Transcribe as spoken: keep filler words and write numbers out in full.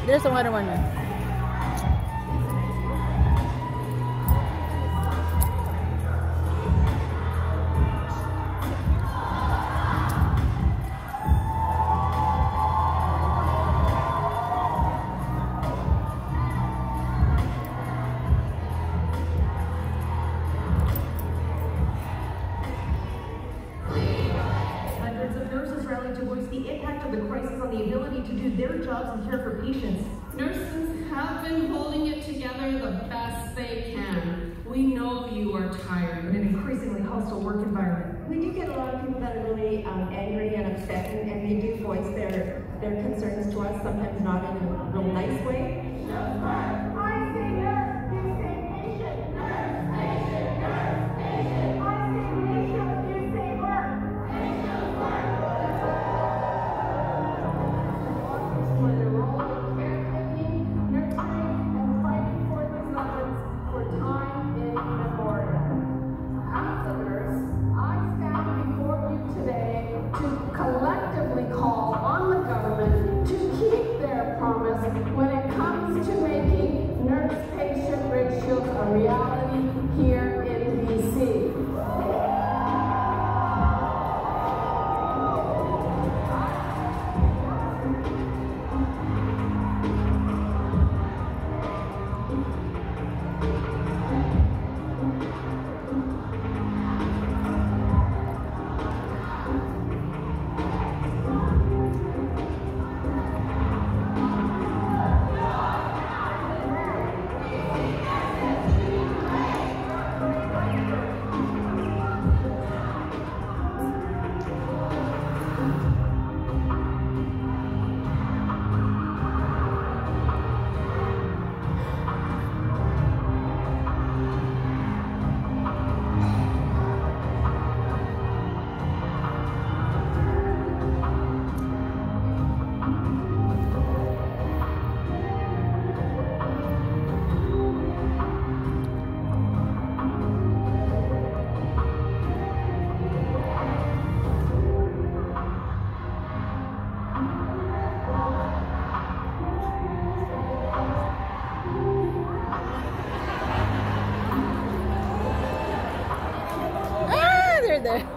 There's another one. To voice the impact of the crisis on the ability to do their jobs and care for patients. Nurses have been holding it together the best they can. We know you are tired. In an increasingly hostile work environment. We do get a lot of people that are really um, angry and upset, and, and they do voice their, their concerns to us, sometimes not in a real nice way. I say nurse, you say patient. Nurse, patient, nurse, patient. I say patient, you say work. Patient, work. For their role in caretaking, nurturing, and fighting for these lives for time immemorial. As a nurse, I stand before you today to collectively call on the government to keep their promise when it comes to making nurse-patient ratios a reality here in B C. There.